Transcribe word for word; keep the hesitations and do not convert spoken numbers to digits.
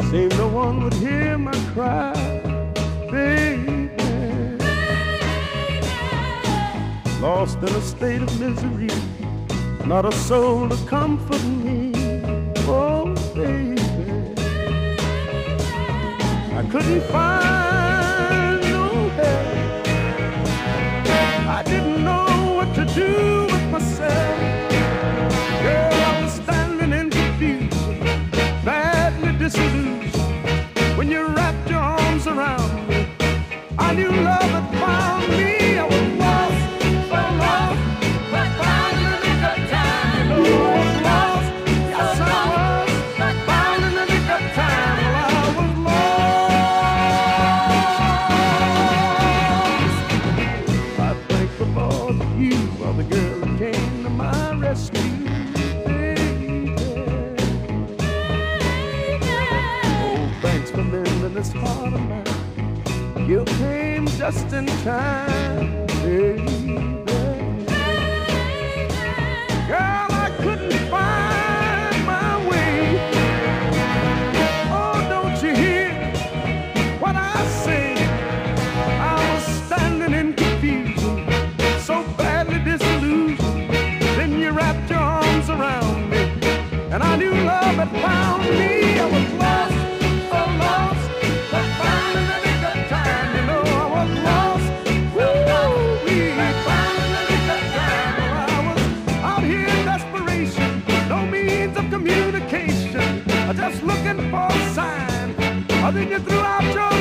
Save no one would hear my cry, baby. Lost in a state of misery, not a soul to comfort me, oh baby. I couldn't find no help, I didn't know what to do with myself. Girl, I was standing in confusion, badly disillusioned. When you wrapped your arms around me, I knew love had found me. I was lost, so lost, but found in the nick of time. You know I was lost, yes I was, but found in the nick of time. Well, I was lost. I thank the Lord that you are the girl that came to my rescue. This heart of mine, you came just in time, baby. Girl, I couldn't find my way. Oh, don't you hear what I say? I was standing in confusion, so badly disillusioned. Then you wrapped your arms around me, and I knew love had found me. I was lost, so lost. Communication, just looking for a sign. Then you threw out your